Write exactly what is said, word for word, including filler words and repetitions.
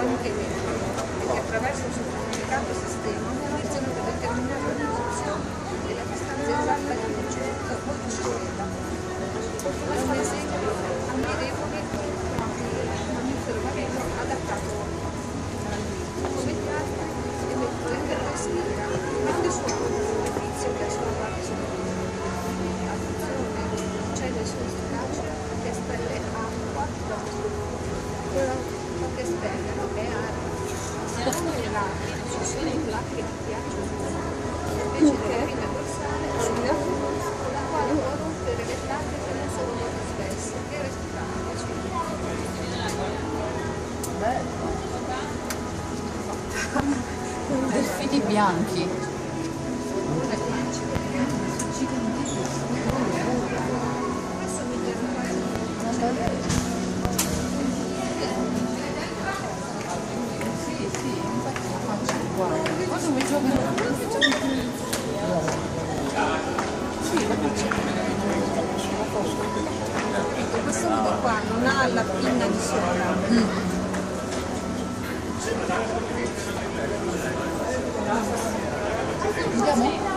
anche meno, che attraverso il sofisticato sistema utilizzano per determinare la posizione e la distanza esatta che l'oggetto o il cicletta. È un esempio ammirevole di mammifero marino adattato come gli altri emettere per respira, mette su un servizio verso la parte superiore. Attenzione, c'è nel suo staccio che espelle acqua da ciò che espellono è aria. Siamo nelle lacche, ci sono i placche di ghiaccio invece della pinna dorsale con la quale può rompere le placche che non sono molto spesse e respirare bello. Delfini bianchi. Questo mi interessa. Sì, sì, infatti la faccia è uguale. Quando mi giocano? Sì, la faccia. Questo nudo qua non ha la pinna di sopra. Mm. Andiamo?